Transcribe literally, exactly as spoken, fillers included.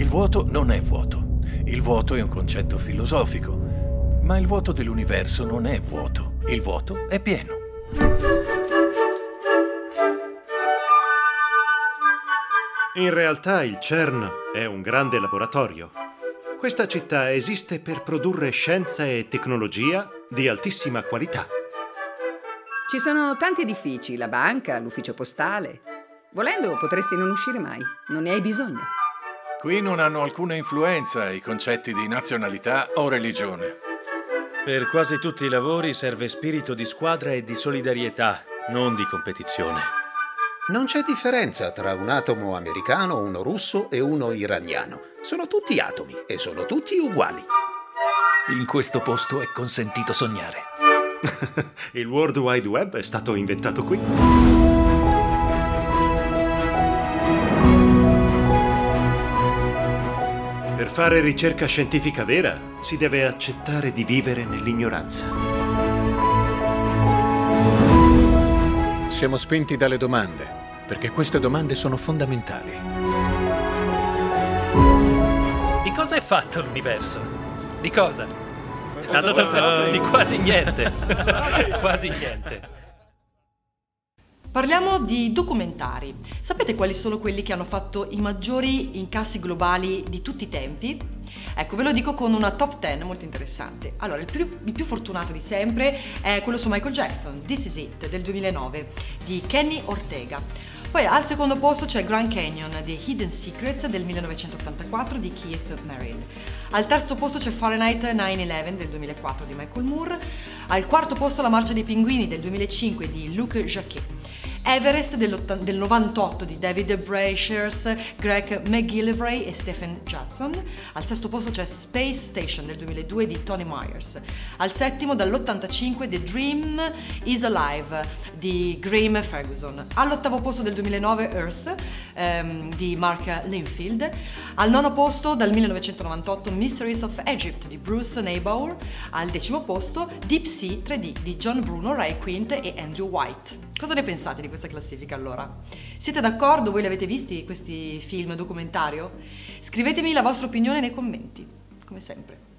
Il vuoto non è vuoto. Il vuoto è un concetto filosofico. Ma il vuoto dell'universo non è vuoto. Il vuoto è pieno. In realtà il CERN è un grande laboratorio. Questa città esiste per produrre scienza e tecnologia di altissima qualità. Ci sono tanti edifici, la banca, l'ufficio postale. Volendo potresti non uscire mai, non ne hai bisogno. Qui non hanno alcuna influenza i concetti di nazionalità o religione. Per quasi tutti i lavori serve spirito di squadra e di solidarietà, non di competizione. Non c'è differenza tra un atomo americano, uno russo e uno iraniano. Sono tutti atomi e sono tutti uguali. In questo posto è consentito sognare. Il World Wide Web è stato inventato qui. Per fare ricerca scientifica vera, si deve accettare di vivere nell'ignoranza. Siamo spinti dalle domande, perché queste domande sono fondamentali. Di cosa è fatto l'universo? Di cosa? Di quasi niente. Quasi niente. Parliamo di documentari. Sapete quali sono quelli che hanno fatto i maggiori incassi globali di tutti i tempi? Ecco, ve lo dico con una top dieci molto interessante. Allora, il più, il più fortunato di sempre è quello su Michael Jackson, This Is It, del duemilanove, di Kenny Ortega. Poi al secondo posto c'è Grand Canyon, The Hidden Secrets, del millenovecentottantaquattro, di Keith Merrill. Al terzo posto c'è Fahrenheit nove undici, del duemilaquattro, di Michael Moore. Al quarto posto La Marcia dei Pinguini, del duemilacinque, di Luc Jacquet. Everest del novantotto di David Brashers, Greg McGillivray e Stephen Judson. Al sesto posto c'è Space Station del duemiladue di Tony Myers. Al settimo dall'ottantacinque The Dream is Alive di Graeme Ferguson. All'ottavo posto del duemilanove Earth ehm, di Mark Linfield. Al nono posto dal millenovecentonovantotto Mysteries of Egypt di Bruce Neighbor. Al decimo posto Deep Sea tre D di John Bruno, Ray Quint e Andrew White. Cosa ne pensate di questa classifica allora? Siete d'accordo? Voi li avete visti questi film documentario? Scrivetemi la vostra opinione nei commenti, come sempre.